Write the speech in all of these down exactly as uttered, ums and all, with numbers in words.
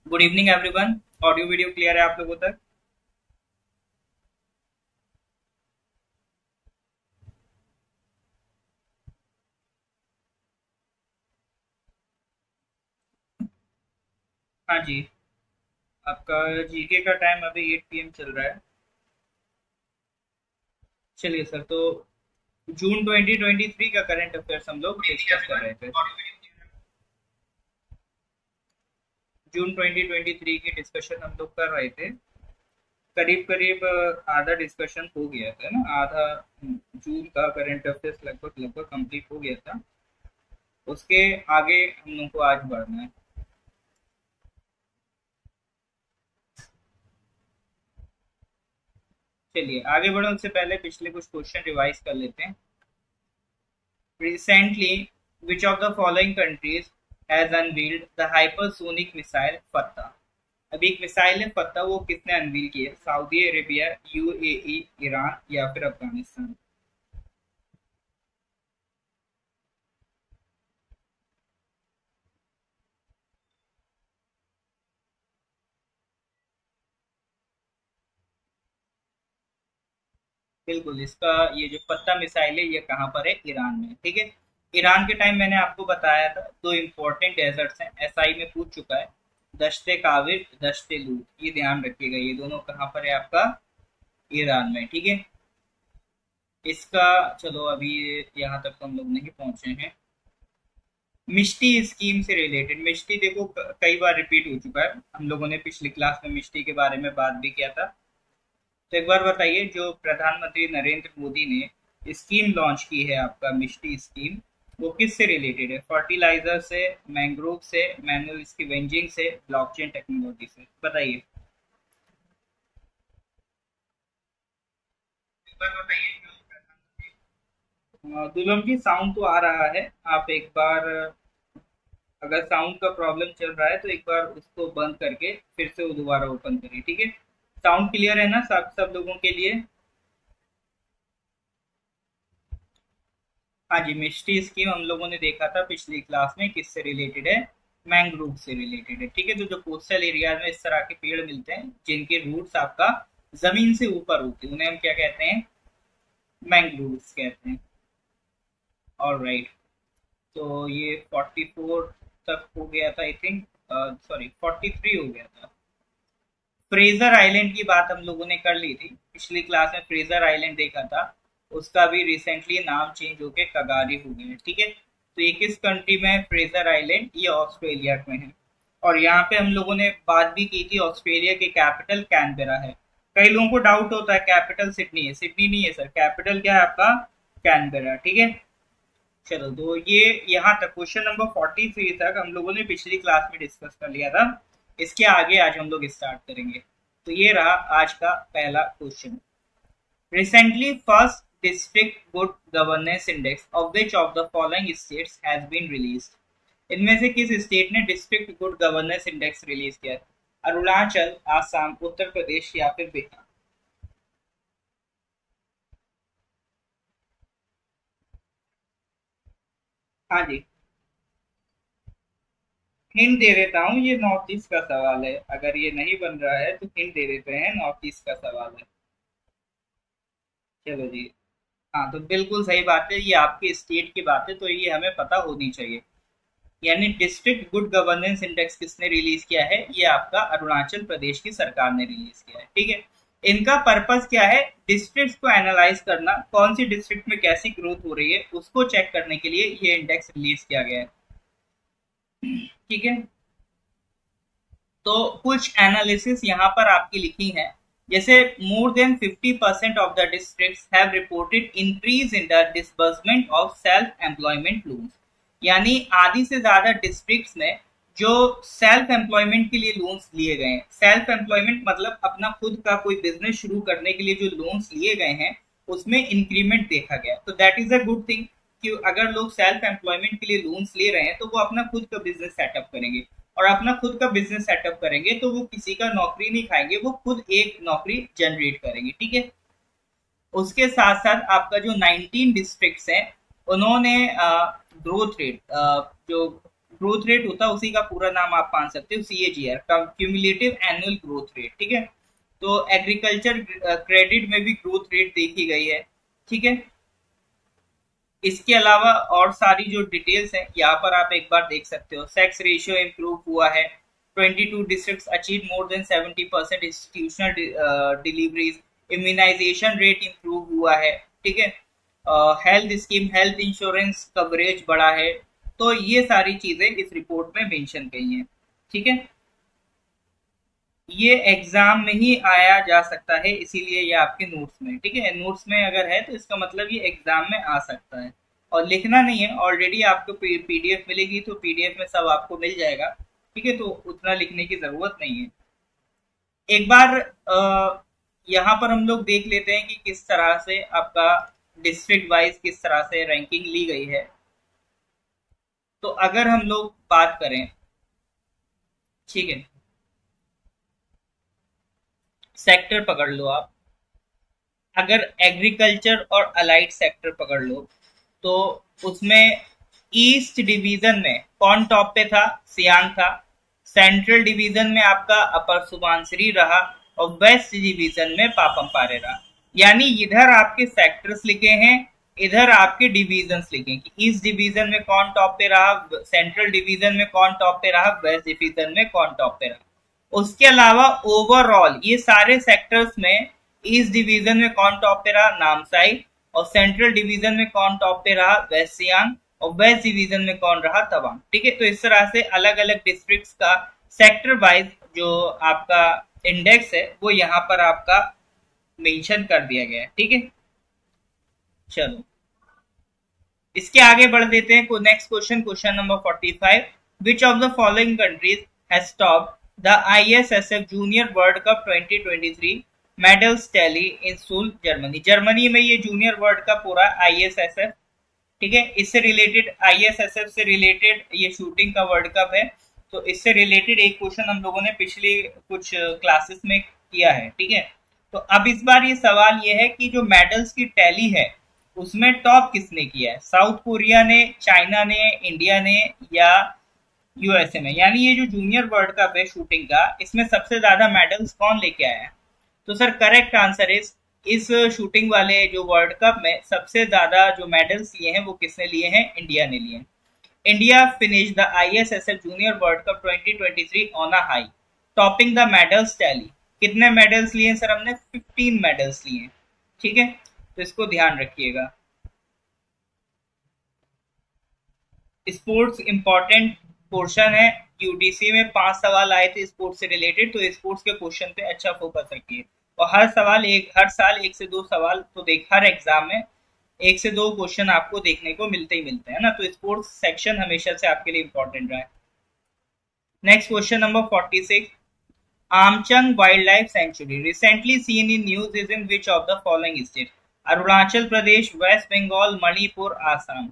Good evening everyone. Audio video clear है आप लोगों तक? हाँ जी। आपका जीके का टाइम अभी एट पी एम चल रहा है। चलिए सर, तो जून ट्वेंटी ट्वेंटी थ्री का करंट अफेयर्स हम लोग डिस्कस कर रहे थे। जून ट्वेंटी ट्वेंटी थ्री की डिस्कशन हम लोग कर रहे थे। करीब करीब अ, आधा डिस्कशन हो गया था ना, आधा। हम्म, जून का करंट अफेयर्स लगभग लगभग कंप्लीट हो गया था। उसके आगे हम लोग को आज बढ़ना है। चलिए आगे बढ़ो, उससे पहले पिछले कुछ क्वेश्चन रिवाइज कर लेते हैं। Recently, which of the following countries has unveiled the hypersonic missile फत्ता? अभी एक मिसाइल है फत्ता, वो किसने अनवील की है? सऊदी अरेबिया, यूएई, ईरान या फिर अफगानिस्तान? बिल्कुल, इसका ये जो फत्ता मिसाइल है ये कहाँ पर है? ईरान में। ठीक है। ईरान के टाइम मैंने आपको बताया था दो इंपॉर्टेंट डेजर्ट्स हैं, एसआई में पूछ चुका है। दश्ते काविर, दश्ते लूत, ये ध्यान रखिएगा, ये दोनों कहाँ पर है आपका? ईरान में। ठीक है। इसका चलो अभी यहाँ तक तो हम लोग नहीं पहुंचे हैं। मिष्टी स्कीम से रिलेटेड, मिष्टी देखो क- कई बार रिपीट हो चुका है, हम लोगों ने पिछली क्लास में मिष्टी के बारे में बात भी किया था। तो एक बार बताइए, जो प्रधानमंत्री नरेंद्र मोदी ने स्कीम लॉन्च की है आपका मिष्टी स्कीम, वो किससे रिलेटेड है? फर्टिलाइजर से, मैंग्रोव से, मैनुअल स्कैवेंजिंग से, ब्लॉकचेन टेक्नोलॉजी से? बताइए। एक बार बताइए। दुल्हन की साउंड तो आ रहा है, आप एक बार, अगर साउंड का प्रॉब्लम चल रहा है तो एक बार उसको बंद करके फिर से वो दोबारा ओपन करिए। ठीक है। साउंड क्लियर है ना सब सब लोगों के लिए? हाँ जी, मिष्टी स्कीम हम लोगों ने देखा था पिछली क्लास में, किससे रिलेटेड है? मैंग्रोव से रिलेटेड है। ठीक है। तो जो कोस्टल एरिया में इस तरह के पेड़ मिलते हैं जिनके रूट्स आपका जमीन से ऊपर होते हैं, उन्हें हम क्या कहते हैं? मैंग्रोव्स कहते हैं। All right. तो ये फोर्टी फोर तक हो गया था I think, sorry forty three हो गया था। फ्रेजर आइलैंड की बात हम लोगों ने कर ली थी पिछली क्लास में, फ्रेजर आइलैंड देखा था। उसका भी रिसेंटली नाम चेंज होके कगारी हो गया है। ठीक है। तो ये किस कंट्री में है फ्रेजर आइलैंड? ये ऑस्ट्रेलिया में है। और यहाँ पे हम लोगों ने बात भी की थी, ऑस्ट्रेलिया की कैपिटल कैनबेरा है। कई लोगों को डाउट होता है कैपिटल सिडनी है, सिडनी नहीं है सर, कैपिटल क्या है आपका? कैनबेरा। ठीक है। चलो, तो ये यहाँ तक क्वेश्चन नंबर फोर्टी थ्री तक हम लोगों ने पिछली क्लास में डिस्कस कर लिया था। इसके आगे आज हम लोग स्टार्ट करेंगे। तो ये रहा आज का पहला question. Recently first district good governance index of which of the following states has been released? इनमें से किस स्टेट ने district good governance index release किया है? अरुणाचल, आसाम, उत्तर प्रदेश या फिर बिहार? हाँ जी। हिंट दे देता हूँ, ये नॉर्थ ईस्ट का सवाल है, अगर ये नहीं बन रहा है तो हिंट दे देते हैं, नॉर्थ ईस्ट का सवाल है। चलो जी। हाँ, तो बिल्कुल सही बात है, ये आपके स्टेट की बात है तो ये हमें पता होनी चाहिए। यानी डिस्ट्रिक्ट गुड गवर्नेंस इंडेक्स किसने रिलीज किया है? ये आपका अरुणाचल प्रदेश की सरकार ने रिलीज किया है। ठीक है। इनका पर्पस क्या है? डिस्ट्रिक्ट को एनालाइज करना, कौन सी डिस्ट्रिक्ट में कैसी ग्रोथ हो रही है उसको चेक करने के लिए ये इंडेक्स रिलीज किया गया है। ठीक है। तो कुछ एनालिसिस यहाँ पर आपकी लिखी है, जैसे more than fifty percent of the districts have reported increase in the disbursement of self employment loans. यानी आधी से ज्यादा डिस्ट्रिक्ट्स में जो सेल्फ एम्प्लॉयमेंट के लिए लोन्स लिए गए हैं, सेल्फ एम्प्लॉयमेंट मतलब अपना खुद का कोई बिजनेस शुरू करने के लिए जो लोन्स लिए गए हैं उसमें इंक्रीमेंट देखा गया। तो that is a good thing कि अगर लोग सेल्फ एम्प्लॉयमेंट के लिए लोन्स ले रहे हैं तो वो अपना खुद का बिजनेस सेटअप करेंगे, और अपना खुद का बिजनेस सेटअप करेंगे तो वो किसी का नौकरी नहीं खाएंगे, वो खुद एक नौकरी जनरेट करेंगे। ठीक है। उसके साथ साथ आपका जो नाइनटीन डिस्ट्रिक्ट्स हैं उन्होंने ग्रोथ रेट, जो ग्रोथ रेट होता है उसी का पूरा नाम आप मान सकते हो, C A G R, cumulative annual growth rate, ठीक है। तो एग्रीकल्चर क्रेडिट में भी ग्रोथ रेट देखी गई है, ठीक है। इसके अलावा और सारी जो डिटेल्स है यहाँ पर आप एक बार देख सकते हो। सेक्स रेशियो इम्प्रूव हुआ है, बाईस districts achieve more than seventy percent institutional deliveries, immunization rate improve हुआ है, ठीक है। Health scheme, health insurance coverage बढ़ा है। तो ये सारी चीजें इस रिपोर्ट में मेंशन की हैं, ठीक है। ये एग्जाम में ही आया जा सकता है, इसीलिए ये आपके नोट्स में, ठीक है। नोट्स में अगर है तो इसका मतलब ये एग्जाम में आ सकता है, और लिखना नहीं है, ऑलरेडी आपको पीडीएफ मिलेगी तो पीडीएफ में सब आपको मिल जाएगा, ठीक है। तो उतना लिखने की जरूरत नहीं है। एक बार यहाँ पर हम लोग देख लेते हैं कि किस तरह से आपका डिस्ट्रिक्ट वाइज किस तरह से रैंकिंग ली गई है। तो अगर हम लोग बात करें, ठीक है, सेक्टर पकड़ लो आप, अगर एग्रीकल्चर और अलाइड सेक्टर पकड़ लो तो उसमें ईस्ट डिवीजन में कौन टॉप पे था? सियांग था। सेंट्रल डिवीजन में आपका अपर सुबनसिरी रहा, और वेस्ट डिवीजन में पापमपारे रहा। यानी इधर आपके सेक्टर्स लिखे हैं, इधर आपके डिवीजन्स लिखे हैं कि ईस्ट डिवीजन में कौन टॉप पे रहा, सेंट्रल डिवीजन में कौन टॉप पे रहा, वेस्ट डिवीजन में कौन टॉप पे रहा। उसके अलावा ओवरऑल ये सारे सेक्टर्स में ईस्ट डिवीजन में कौन टॉप पे रहा? नामसाई। और सेंट्रल डिवीजन में कौन टॉप पे रहा? वेस्ट सियांग। और वेस्ट डिवीजन में कौन रहा? तवांग, ठीक है। तो इस तरह से अलग अलग डिस्ट्रिक्ट्स का सेक्टर वाइज जो आपका इंडेक्स है वो यहाँ पर आपका मेंशन कर दिया गया है, ठीक है। चलो इसके आगे बढ़ देते हैं। Next question, question number forty five, which of the following countries has stopped the I S S F junior world cup twenty twenty three medals tally in Seoul, Germany. Germany में ये जूनियर वर्ल्ड कप पूरा आई S S F, ठीक है। इससे related I S S F से related ये shooting का world cup है। तो इससे रिलेटेड एक क्वेश्चन हम लोगों ने पिछली कुछ क्लासेस में किया है, ठीक है। तो अब इस बार ये सवाल ये है कि जो मेडल्स की टैली है उसमें टॉप किसने किया है? साउथ कोरिया ने, चाइना ने, इंडिया ने या यूएसए में? यानी ये जो जूनियर वर्ल्ड कप है शूटिंग का, इसमें सबसे ज्यादा मेडल्स कौन लेके आया है? तो सर करेक्ट आंसर इज, इस शूटिंग वाले जो वर्ल्ड कप में सबसे ज्यादा जो मेडल्स लिए हैं वो किसने लिए हैं? इंडिया ने लिए हैं। India finish the I S S F junior world cup twenty twenty three on a high, topping the medals tally. कितने मेडल्स लिए सर? हमने फिफ्टीन मेडल्स लिए हैं, ठीक है। तो इसको ध्यान रखिएगा। स्पोर्ट्स इंपॉर्टेंट पोर्शन है, यूडीसी में पांच सवाल आए थे स्पोर्ट्स से रिलेटेड, तो स्पोर्ट्स के क्वेश्चन पे अच्छा फोकस रखिए। और हर सवाल एक हर साल एक से दो सवाल तो देख, हर एग्जाम में एक से दो क्वेश्चन आपको देखने को मिलते ही मिलते हैं ना। तो स्पोर्ट्स सेक्शन हमेशा से आपके लिए इंपॉर्टेंट रहा है। Next question number forty six, Amchang wildlife sanctuary recently seen in news is in which of the following state? Arunachal Pradesh, West Bengal, Manipur, Assam.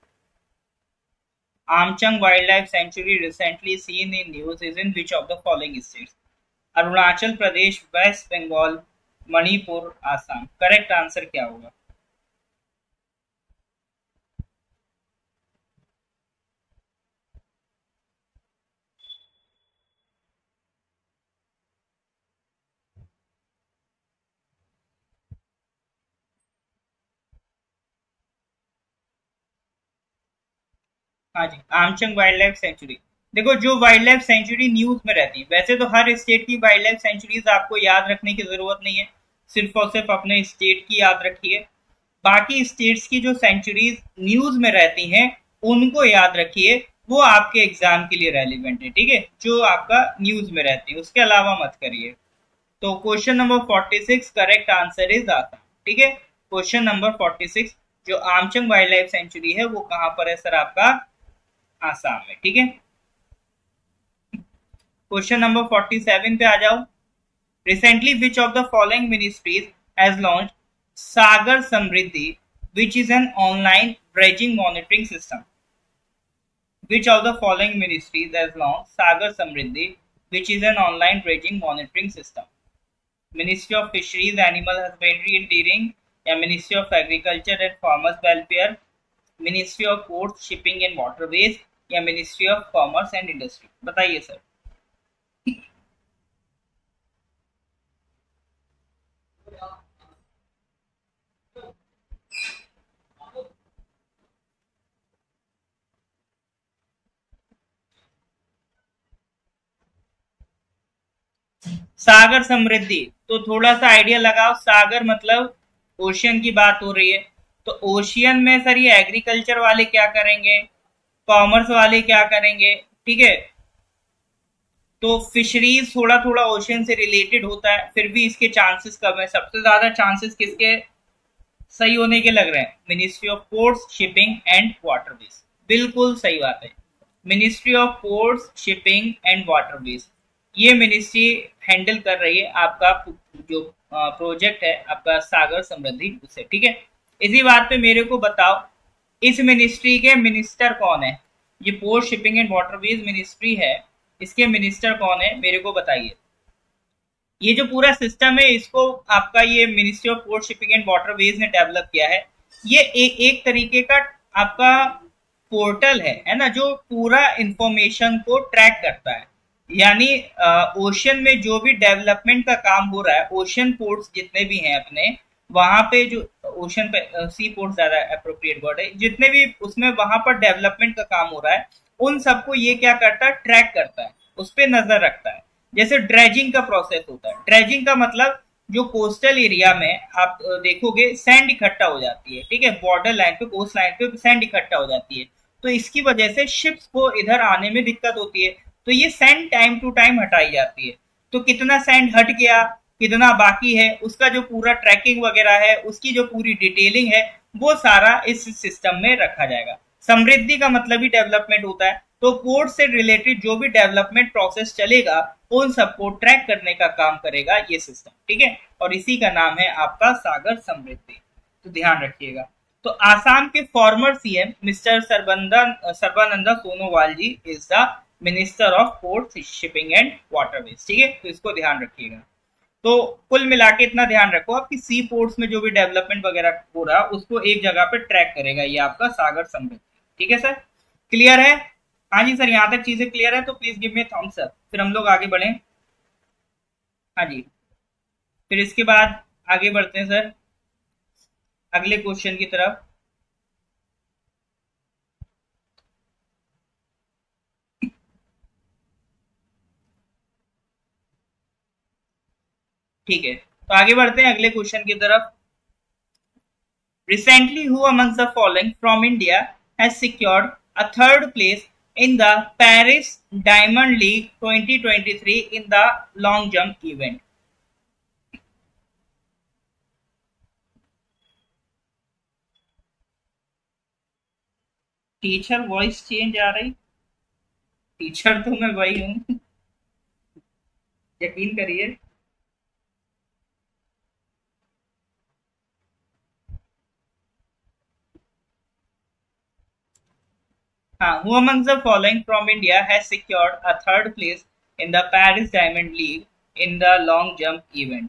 Amchang Wildlife Sanctuary recently seen in news is in which of the following states? Arunachal Pradesh, West Bengal, Manipur, Assam. Correct answer क्या होगा? हाँ जी, Amchang wildlife sanctuary. देखो जो wild life sanctuary news में रहती है, वैसे तो हर स्टेट की वाइल्ड लाइफ सेंचुरीज आपको याद रखने की जरूरत नहीं है, सिर्फ और सिर्फ अपने स्टेट की याद रखिए। बाकी स्टेट्स की जो सेंचुरीज न्यूज में रहती हैं उनको याद रखिए, वो आपके एग्जाम के लिए रेलिवेंट है, ठीक है। जो आपका न्यूज में रहती है उसके अलावा मत करिए। तो question number forty six correct answer is Assam, ठीक है। क्वेश्चन नंबर फोर्टी सिक्स, जो आमचंग वाइल्ड लाइफ सेंचुरी है वो कहां पर है सर? आपका आसाम में, ठीक है। क्वेश्चन नंबर फोर्टी सेवन पे आ जाओ। Recently which of the following ministries has launch Sagar Samriddhi which is an online dredging monitoring system? Which of the following ministries has launch Sagar Samriddhi which is an online dredging monitoring system? Ministry of fisheries, animal husbandry and dairying, या ministry of agriculture and farmers welfare, ministry of ports, shipping and waterways, या ministry of commerce and industry? बताइए sir. Sagar Samriddhi, तो थोड़ा सा idea लगाओ। सागर मतलब ocean की बात हो रही है, तो ओशियन में सर ये एग्रीकल्चर वाले क्या करेंगे, कॉमर्स वाले क्या करेंगे, ठीक है। तो फिशरीज थोड़ा थोड़ा ओशियन से रिलेटेड होता है, फिर भी इसके चांसेस कम है। सबसे ज्यादा चांसेस किसके सही होने के लग रहे हैं? Ministry of ports, shipping and waterways. बिल्कुल सही बात है, ministry of ports, shipping and waterways, ये मिनिस्ट्री हैंडल कर रही है आपका जो प्रोजेक्ट है आपका सागर समृद्धि उसे, ठीक है। इसी बात पे मेरे को बताओ, इस मिनिस्ट्री के मिनिस्टर कौन है? ये port, shipping and waterways ministry है, इसके मिनिस्टर कौन है मेरे को बताइए। ये जो पूरा सिस्टम है इसको आपका ये ministry of port, shipping and waterways ने डेवलप किया है। ये एक एक तरीके का आपका पोर्टल है है ना, जो पूरा इंफॉर्मेशन को ट्रैक करता है। यानी ओशन में जो भी डेवलपमेंट का काम हो रहा है, ओशन पोर्ट्स जितने भी हैं अपने, वहां पे जो ओशन पे सी पोर्ट ज्यादा अप्रोप्रिएट वर्ड है, जितने भी उसमें वहां पर डेवलपमेंट का काम हो रहा है, उन सबको ये क्या करता है? ट्रैक करता है, उस पर नजर रखता है। जैसे ड्रेजिंग का प्रोसेस होता है, ड्रेजिंग का मतलब जो कोस्टल एरिया में आप देखोगे सैंड इकट्ठा हो जाती है, ठीक है, बॉर्डर लाइन पे, कोस्ट लाइन पे सैंड इकट्ठा हो जाती है, तो इसकी वजह से शिप्स को इधर आने में दिक्कत होती है, तो ये सैंड टाइम टू टाइम हटाई जाती है। तो कितना सैंड हट गया, कितना बाकी है, उसका जो पूरा ट्रैकिंग वगैरह है, उसकी जो पूरी डिटेलिंग है, वो सारा इस सिस्टम में रखा जाएगा। समृद्धि का मतलब ही डेवलपमेंट होता है, तो पोर्ट से रिलेटेड जो भी डेवलपमेंट प्रोसेस चलेगा उन सबको ट्रैक करने का काम करेगा ये सिस्टम, ठीक है। और इसी का नाम है आपका सागर समृद्धि, तो ध्यान रखिएगा। तो आसाम के former CM mister Sarbananda Sarbananda Sonowal ji is the minister of port, shipping and waterways, ठीक है, तो इसको ध्यान रखिएगा। तो कुल मिला के इतना ध्यान रखो आपकी सी पोर्ट्स में जो भी डेवलपमेंट वगैरह हो रहा है उसको एक जगह पे ट्रैक करेगा ये आपका सागर समृद्धि, ठीक है सर, क्लियर है? हाँ जी सर, यहाँ तक चीजें क्लियर है तो please give me thumbs up, फिर हम लोग आगे बढ़े। हाँ जी, फिर इसके बाद आगे बढ़ते हैं सर अगले क्वेश्चन की तरफ। ठीक है, तो आगे बढ़ते हैं अगले क्वेश्चन की तरफ। Recently, who amongst the following from India has secured a third place in the Paris Diamond League twenty twenty-three in the long jump event? Teacher voice change आ रही, टीचर तो मैं वही हूँ, यकीन करिए। हाँ, who amongst the following from India has secured a third place in the Paris Diamond League in the long jump event?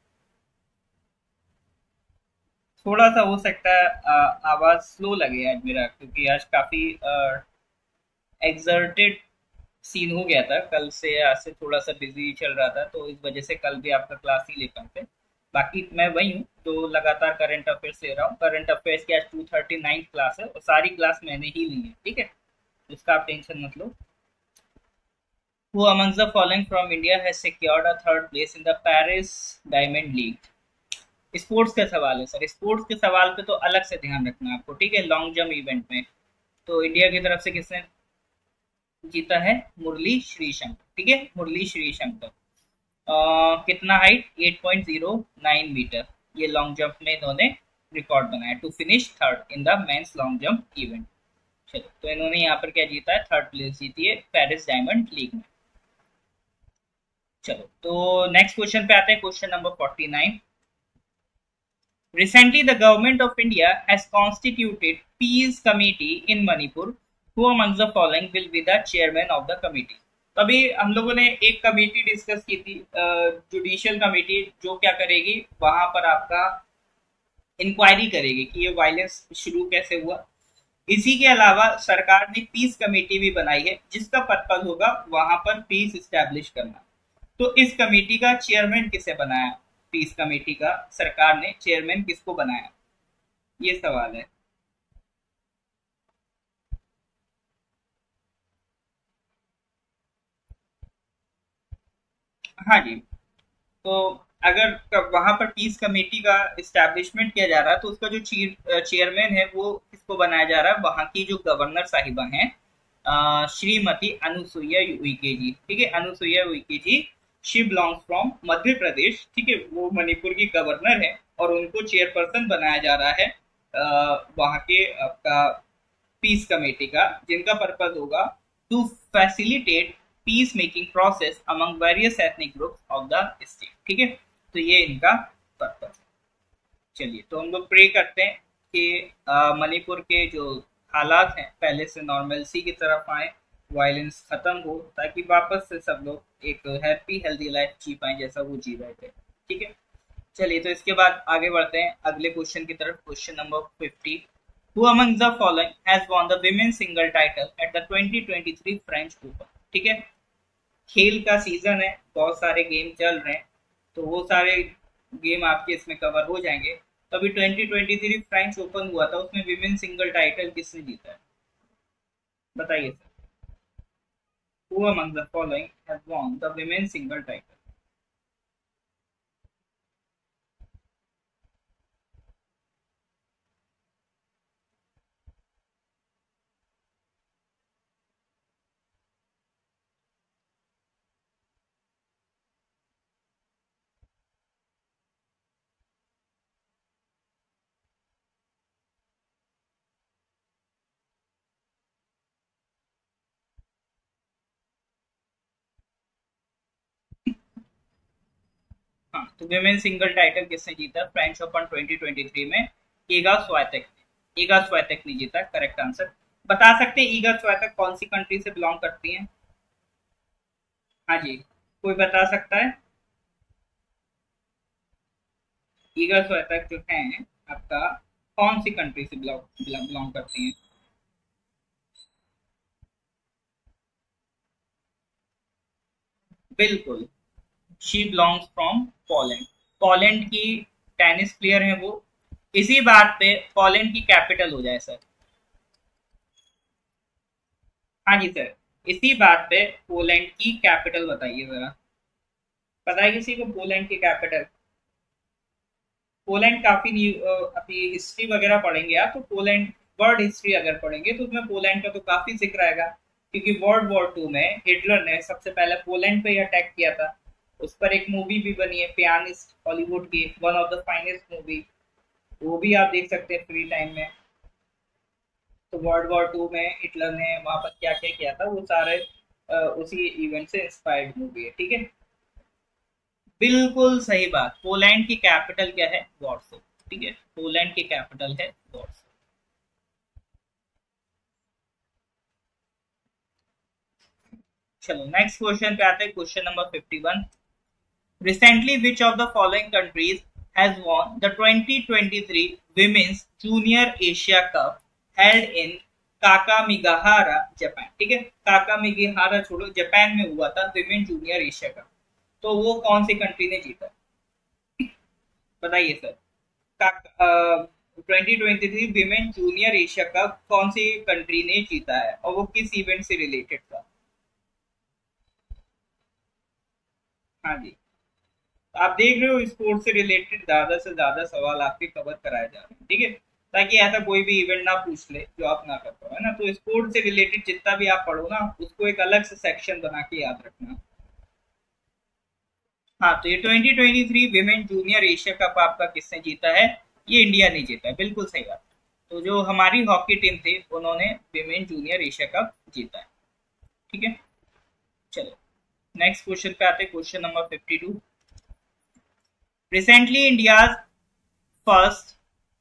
थोड़ा सा हो सकता है आवाज स्लो लगे आज मेरा, क्योंकि आज काफी एक्सर्टेड सीन हो गया था, कल से आज से थोड़ा सा बिजी चल रहा था, तो इस वजह से कल भी आपका क्लास ही ले पाते। बाकी मैं वही हूँ जो लगातार करंट अफेयर्स ले रहा हूँ। करंट अफेयर्स की आज टू थर्टी नाइन क्लास है और सारी क्लास मैंने ही ली है, ठीक है, इसका आप टेंशन मत लो। Who amongst the following from India has secured a third place in the Paris Diamond League? Sports का सवाल है सर, स्पोर्ट्स के सवाल पे तो अलग से ध्यान रखना आपको, ठीक है। लॉन्ग जंप इवेंट में तो इंडिया की तरफ से किसने जीता है? मुरली श्रीशंकर, ठीक है, मुरली श्रीशंकर। कितना height? Eight point zero nine metre, ये लॉन्ग जंप में इन्होंने रिकॉर्ड बनाया to finish third in the men's long jump event. चलो, तो इन्होंने यहाँ पर क्या जीता है? थर्ड प्लेस जीती है पेरिस डायमंड लीग में। चलो, तो नेक्स्ट क्वेश्चन पे आते हैं, question number forty nine. Recently, the government of India has constituted peace committee in Manipur. Who amongst the following will be the chairman of the committee? तो अभी हम लोगों ने एक कमेटी डिस्कस की थी, जुडिशियल कमेटी, जो क्या करेगी वहां पर आपका इंक्वायरी करेगी कि ये वायलेंस शुरू कैसे हुआ, इसी के अलावा सरकार ने पीस कमेटी भी बनाई है, जिसका पर्पज होगा वहां पर पीस इस्टेब्लिश करना। तो इस कमेटी का चेयरमैन किसे बनाया? पीस कमेटी का सरकार ने चेयरमैन किसको बनाया, ये सवाल है। हाँ जी, तो अगर वहां पर पीस कमेटी का इस्टेब्लिशमेंट किया जा रहा है तो उसका जो चेयरमैन है वो किसको बनाया जा रहा है? वहां की जो गवर्नर साहिबा हैं, अ, श्रीमती अनुसुईया उइके जी। ठीक है, Anusuiya Uikey ji, she belongs from Madhya Pradesh. ठीक है, वो मणिपुर की गवर्नर है और उनको चेयरपर्सन बनाया जा रहा है वहां के आपका पीस कमेटी का, जिनका पर्पज होगा to facilitate peace making process among various ethnic groups of the state. ठीक है, तो ये इनका पर्पज है। चलिए, तो हम लोग प्रे करते हैं कि मणिपुर के जो हालात हैं पहले से नॉर्मलसी की तरफ आए, वायलेंस खत्म हो, ताकि वापस से सब लोग एक हैप्पी हेल्दी लाइफ जी पाए जैसा वो जी रहे थे। ठीक है, चलिए, तो इसके बाद आगे बढ़ते हैं अगले क्वेश्चन की तरफ। Question number fifty, Who among the following has won the women's single title at the twenty twenty-three French Open? ठीक है, खेल का सीजन है, बहुत सारे गेम चल रहे हैं, तो वो सारे गेम आपके इसमें कवर हो जाएंगे। तो अभी twenty twenty three French Open हुआ था, उसमें विमेन सिंगल टाइटल किसने जीता है, बताइए sir. Who among the following has won the women's single title? हाँ, तो विमेन सिंगल टाइटल किसने जीता French Open twenty twenty three में? ईगा स्वातेक ने। ईगा स्वातेक ने जीता, करेक्ट आंसर। बता सकते हैं ईगा स्वातेक कौन सी कंट्री से बिलोंग करती हैं? हाँ जी, कोई बता सकता है? ईगा स्वातेक जो है आपका कौन सी कंट्री से बिलोंग बिलोंग करती हैं? बिल्कुल, she belongs from Poland. Poland की टेनिस प्लेयर है वो। इसी बात पे पोलैंड की कैपिटल हो जाए सर। हाँ जी सर, इसी बात पे पोलैंड की कैपिटल बताइए जरा। पता है किसी को पोलैंड की कैपिटल? पोलैंड काफी न्यू अभी हिस्ट्री वगैरह पढ़ेंगे आप तो पोलैंड वर्ल्ड हिस्ट्री अगर पढ़ेंगे तो उसमें पोलैंड का तो काफी जिक्र आएगा, क्योंकि वर्ल्ड वॉर टू में हिटलर ने सबसे पहले पोलैंड पे ही अटैक किया था। उस पर एक मूवी भी बनी है, पियानिस्ट, हॉलीवुड की one of the finest movie, वो भी आप देख सकते हैं फ्री टाइम में। तो वर्ल्ड वॉर टू में हिटलर ने वहां पर क्या क्या किया था वो सारे अ, उसी इवेंट से इंस्पायर्ड मूवी है। ठीक है, बिल्कुल सही बात। पोलैंड की कैपिटल क्या है? वॉर्सो। ठीक है, पोलैंड की कैपिटल है वॉर्सो। चलो नेक्स्ट क्वेश्चन पे आते हैं, question number fifty one. Recently which of the following countries has won the twenty twenty three women's junior Asia cup held in Kakamigahara Japan? ठीक है, काकामिगाहारा छोड़ो, जापान में हुआ था विमेन जूनियर एशिया कप। तो वो कौन सी कंट्री ने जीता, बताइए sir. Twenty twenty three women junior Asia cup कौन सी कंट्री ने जीता है और वो किस इवेंट से रिलेटेड था? हाँ जी, आप देख रहे हो स्पोर्ट्स से रिलेटेड ज्यादा से ज्यादा सवाल आपके कवर कराए जा रहे हैं। ठीक है, ताकि ऐसा कोई भी इवेंट ना पूछ ले जो आप ना कर पाओ, है ना। तो स्पोर्ट्स से रिलेटेड जितना भी आप पढ़ो ना उसको एक अलग से सेक्शन बना के याद रखना। हाँ, तो ये twenty twenty three women junior Asia cup आपका किसने जीता है? ये इंडिया ने जीता है, बिल्कुल सही बात। तो जो हमारी हॉकी टीम थी उन्होंने विमेन जूनियर एशिया कप जीता है। ठीक है, चलो नेक्स्ट क्वेश्चन पे आते हैं, question number fifty two. Recently India's first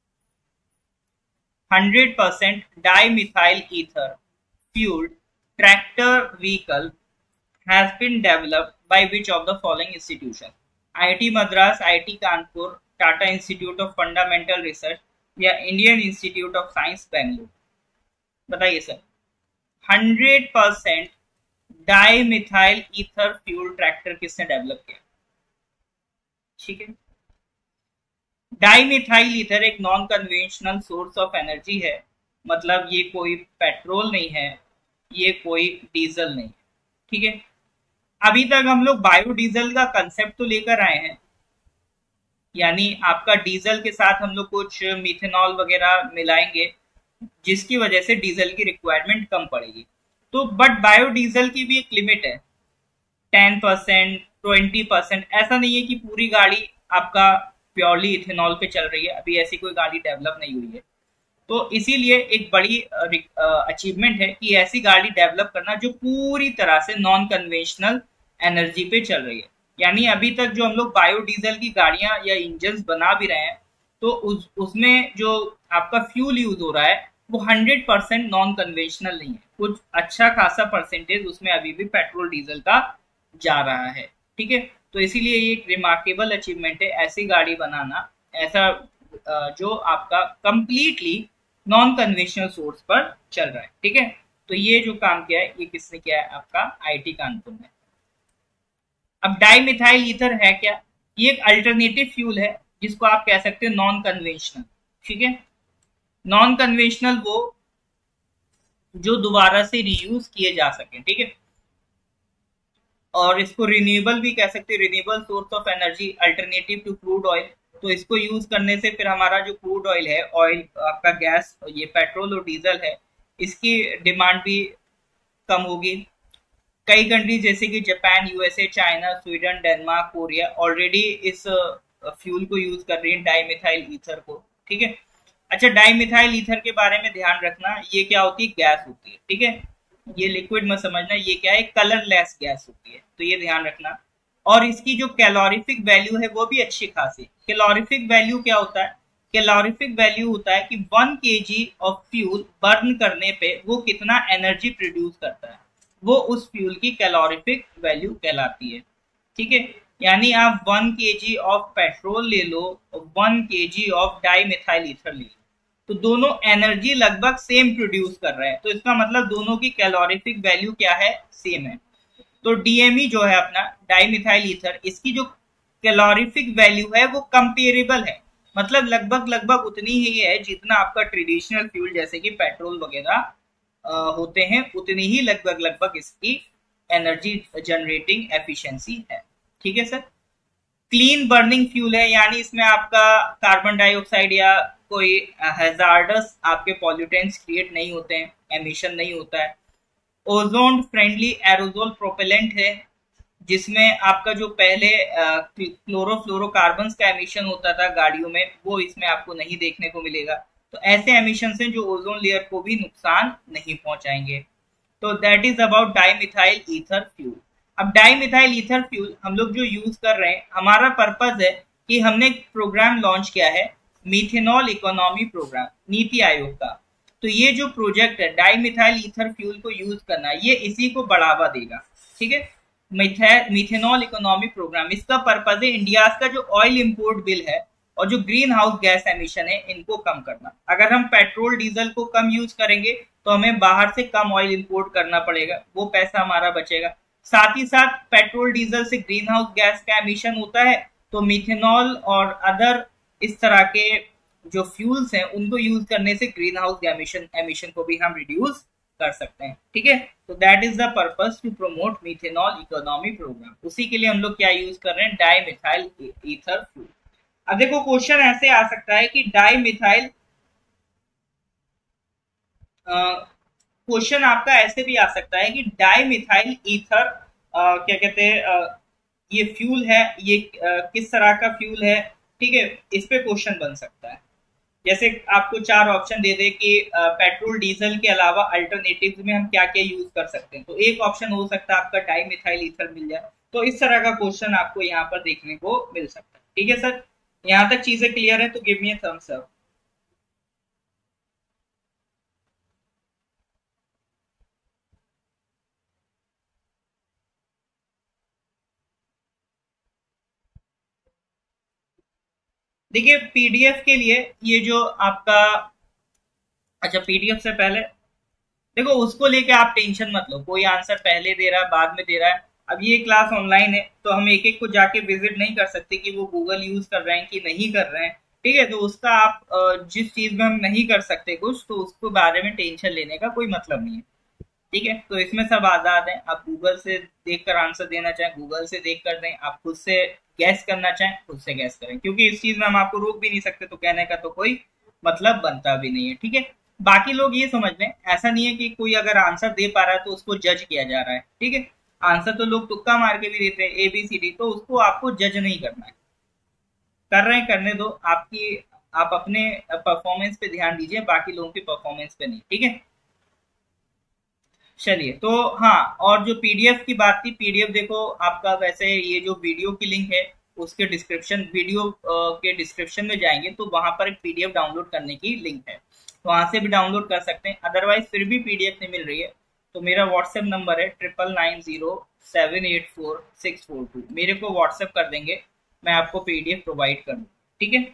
hundred percent dimethyl ether fuelled tractor vehicle has been developed by which of the following institution? I I T Madras, I I T Kanpur, Tata Institute of Fundamental Research या Indian Institute of Science Bangalore? बताइए sir. Hundred percent dimethyl ether fuel tractor किसने develop किया? ठीक है, dimethyl ether एक non conventional source of energy है, मतलब ये कोई पेट्रोल नहीं है, ये कोई डीजल नहीं है। ठीक है, अभी तक हम लोग बायोडीजल का कंसेप्ट तो लेकर आए हैं, यानी आपका डीजल के साथ हम लोग कुछ मिथेनॉल वगैरह मिलाएंगे जिसकी वजह से डीजल की रिक्वायरमेंट कम पड़ेगी। तो बट बायोडीजल की भी एक लिमिट है, टेन परसेंट, ट्वेंटी परसेंट। ऐसा नहीं है कि पूरी गाड़ी आपका प्योरली इथेनॉल पे चल रही है, अभी ऐसी कोई गाड़ी डेवलप नहीं हुई है। तो इसीलिए एक बड़ी अचीवमेंट है कि ऐसी गाड़ी डेवलप करना जो पूरी तरह से नॉन कन्वेंशनल एनर्जी पे चल रही है। यानी अभी तक जो हम लोग बायोडीजल की गाड़ियां या इंजन बना भी रहे हैं, तो उस उसमें जो आपका फ्यूल यूज हो रहा है वो हंड्रेड परसेंट नॉन कन्वेंशनल नहीं है, कुछ अच्छा खासा परसेंटेज उसमें अभी भी पेट्रोल डीजल का जा रहा है। ठीक है, तो इसीलिए ये एक रिमार्केबल अचीवमेंट है ऐसी गाड़ी बनाना, ऐसा जो आपका कंप्लीटली नॉन कन्वेंशनल सोर्स पर चल रहा है। ठीक है, तो ये जो काम किया है ये किसने किया है? आपका आईटी कानपुर में। अब डाई मिथाइल ईथर है क्या? ये एक अल्टरनेटिव फ्यूल है जिसको आप कह सकते हैं नॉन कन्वेंशनल। ठीक है, नॉन कन्वेंशनल वो जो दोबारा से रीयूज किए जा सके। ठीक है, और इसको रिन्यूएबल भी कह सकते हैं, renewable source of energy, alternative to crude oil. तो इसको यूज करने से फिर हमारा जो क्रूड ऑयल है, ऑयल आपका गैस, ये पेट्रोल और डीजल है, इसकी डिमांड भी कम होगी। कई कंट्रीज जैसे कि Japan, USA, China, Sweden, Denmark, Korea already इस फ्यूल को यूज कर रही है, डाईमिथाइल ईथर को। ठीक है, अच्छा डाईमिथाइल ईथर के बारे में ध्यान रखना, ये क्या होती है? गैस होती है। ठीक है, ये लिक्विड मत समझना, ये क्या है? कलरलेस गैस होती है, तो ये ध्यान रखना। और इसकी जो कैलोरीफिक वैल्यू है वो भी अच्छी खासी। कैलोरीफिक वैल्यू क्या होता है? कैलोरीफिक वैल्यू होता है कि one KG of fuel burn करने पे वो कितना एनर्जी प्रोड्यूस करता है, वो उस फ्यूल की कैलोरीफिक वैल्यू कहलाती है। ठीक है, यानी आप वन केजी ऑफ पेट्रोल ले लो, one KG of dimethyl ether ले लो, तो दोनों एनर्जी लगभग सेम प्रोड्यूस कर रहे हैं, तो इसका मतलब दोनों की कैलोरीफिक वैल्यू क्या है? सेम है। तो डीएमई जो है अपना डाई मिथाइल ईथर, इसकी जो कैलोरीफिक वैल्यू है वो कंपेरेबल है, मतलब लगभग लगभग उतनी ही है जितना आपका ट्रेडिशनल फ्यूल जैसे कि पेट्रोल वगैरह होते हैं, उतनी ही लगभग लगभग इसकी एनर्जी जनरेटिंग एफिशिएंसी है। ठीक है सर, क्लीन बर्निंग फ्यूल है, यानी इसमें आपका कार्बन डाइऑक्साइड या कोई हैजार्डस आपके पॉल्यूटेंट्स क्रिएट नहीं होते हैं, एमिशन नहीं होता है। ओजोन फ्रेंडली एरोजोल प्रोपेलेंट है, जिसमें आपका जो पहले क्लोरोफ्लोरोकार्बन्स का एमिशन होता था गाड़ियों में, वो इसमें आपको नहीं देखने को मिलेगा। तो ऐसे एमिशन हैं जो ओजोन लेयर को भी नुकसान नहीं पहुंचाएंगे। तो that is about dimethyl ether fuel. अब डाईमिथाइल ईथर फ्यूल हम लोग जो यूज कर रहे हैं, हमारा पर्पज है कि हमने एक प्रोग्राम लॉन्च किया है, methanol economy programme, NITI Aayog का। तो ये जो प्रोजेक्ट है डाईमिथाइल ईथर फ्यूल को यूज करना, ये इसी को बढ़ावा देगा। ठीक है, मीथेनॉल इकोनॉमी प्रोग्राम, इसका पर्पज है इंडिया का जो ऑयल इंपोर्ट बिल है और जो ग्रीन हाउस गैस एमिशन है इनको कम करना। अगर हम पेट्रोल डीजल को कम यूज करेंगे तो हमें बाहर से कम ऑयल इंपोर्ट करना पड़ेगा, वो पैसा हमारा बचेगा। साथ ही साथ पेट्रोल डीजल से ग्रीन हाउस गैस का एमिशन होता है, तो मिथेनॉल और अदर इस तरह के जो फ्यूल्स हैं उनको यूज करने से ग्रीन हाउस एमिशन एमिशन को भी हम रिड्यूस कर सकते हैं। ठीक है, तो that is the purpose to promote methanol economy programme. उसी के लिए हम लोग क्या यूज कर रहे हैं? Dimethyl ether fuel. अब देखो क्वेश्चन ऐसे आ सकता है कि डाई मिथाइल, क्वेश्चन आपका ऐसे भी आ सकता है कि डाई मिथाइल ईथर क्या कहते हैं, ये फ्यूल है, ये आ, किस तरह का फ्यूल है? ठीक है, इस पे क्वेश्चन बन सकता है। जैसे आपको चार ऑप्शन दे दे कि पेट्रोल डीजल के अलावा अल्टरनेटिव में हम क्या क्या यूज कर सकते हैं, तो एक ऑप्शन हो सकता है आपका डाई मिथाइल ईथर मिल जाए। तो इस तरह का क्वेश्चन आपको यहाँ पर देखने को मिल सकता है। ठीक है सर, यहाँ तक चीजें क्लियर है तो give me a thumbs up. देखिए पीडीएफ के लिए ये जो आपका, अच्छा पीडीएफ से पहले देखो उसको लेके आप टेंशन मत लो, कोई आंसर पहले दे रहा है बाद में दे रहा है। अब ये क्लास ऑनलाइन है तो हम एक एक को जाके विजिट नहीं कर सकते कि वो गूगल यूज कर रहे हैं कि नहीं कर रहे हैं, ठीक है। तो उसका आप अ, जिस चीज में हम नहीं कर सकते कुछ, तो उसके बारे में टेंशन लेने का कोई मतलब नहीं है, ठीक है। तो इसमें सब आजाद है, आप गूगल से देख कर आंसर देना चाहें गूगल से देख कर दें, आप खुद से गैस करना चाहें खुद से गैस करें, क्योंकि इस चीज में हम आपको रोक भी नहीं सकते, तो कहने का तो कोई मतलब बनता भी नहीं है, ठीक है। बाकी लोग ये समझ लें, ऐसा नहीं है कि कोई अगर आंसर दे पा रहा है तो उसको जज किया जा रहा है, ठीक है। आंसर तो लोग तुक्का मार के भी देते हैं, ए बी सी डी, तो उसको आपको जज नहीं करना है। कर रहे हैं करने दो, आपकी आप अपने परफॉर्मेंस पे ध्यान दीजिए, बाकी लोगों की परफॉर्मेंस पे नहीं, ठीक है। चलिए, तो हाँ, और जो पीडीएफ की बात थी, पीडीएफ देखो आपका, वैसे ये जो वीडियो की लिंक है उसके डिस्क्रिप्शन, वीडियो के डिस्क्रिप्शन में जाएंगे तो वहां पर एक पीडीएफ डाउनलोड करने की लिंक है, तो वहां से भी डाउनलोड कर सकते हैं। अदरवाइज फिर भी पीडीएफ नहीं मिल रही है तो मेरा व्हाट्सएप नंबर है triple nine zero seven eight four six four two, मेरे को व्हाट्सएप कर देंगे, मैं आपको पीडीएफ प्रोवाइड कर दूँ, ठीक है।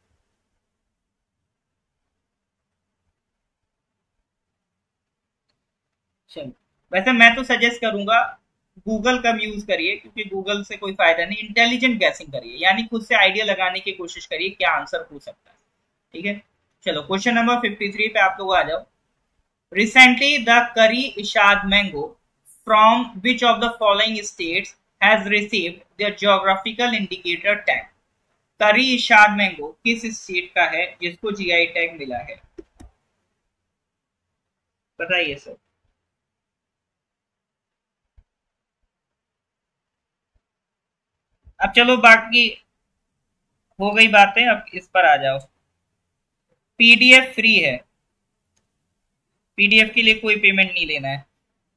चलो, वैसे मैं तो सजेस्ट करूंगा गूगल कम यूज करिए, क्योंकि गूगल से कोई फायदा नहीं, इंटेलिजेंट गैसिंग करिए, यानी खुद से आइडिया लगाने की कोशिश करिए क्या आंसर हो सकता है, ठीक है। चलो, क्वेश्चन नंबर फिफ्टी थ्री पे आप लोग आ जाओ। Recently the Kari Ishad mango from which of the following states has received the geographical indicator tag. Kari Ishad mango किस स्टेट का है जिसको जीआई टैग मिला है, बताइए सर। अब चलो, बाकी हो गई बातें, अब इस पर आ जाओ। पीडीएफ फ्री है, पीडीएफ के लिए कोई पेमेंट नहीं लेना है।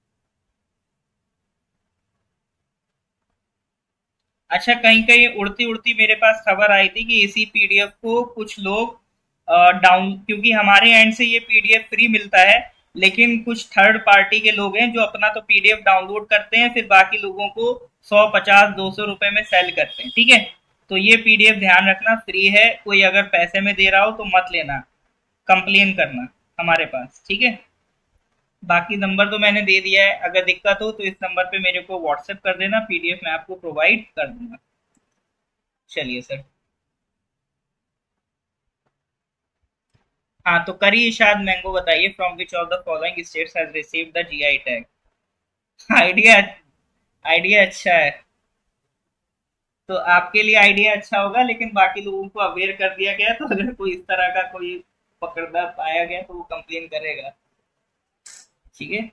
अच्छा, कहीं कहीं उड़ती उड़ती मेरे पास खबर आई थी कि इसी पीडीएफ को कुछ लोग डाउन, क्योंकि हमारे एंड से ये पीडीएफ फ्री मिलता है, लेकिन कुछ थर्ड पार्टी के लोग हैं जो अपना तो पीडीएफ डाउनलोड करते हैं, फिर बाकी लोगों को सौ पचास दो सौ रुपए में सेल करते हैं, ठीक है। तो ये पीडीएफ ध्यान रखना फ्री है, कोई अगर पैसे में दे रहा हो तो मत लेना, कंप्लेन करना हमारे पास, ठीक है। बाकी नंबर तो मैंने दे दिया है, अगर दिक्कत हो तो इस नंबर पे मेरे को व्हाट्सएप कर देना, पीडीएफ मैं आपको प्रोवाइड कर दूंगा। चलिए सर। हाँ, तो करी इशाद मैंगो बताइए, from which of the following states has received the GI tag. Idea, idea अच्छा है, तो आपके लिए आइडिया अच्छा होगा, लेकिन बाकी लोगों को अवेयर कर दिया गया, तो अगर कोई इस तरह का कोई पकड़दा पाया गया तो वो कंप्लेन करेगा, ठीक है।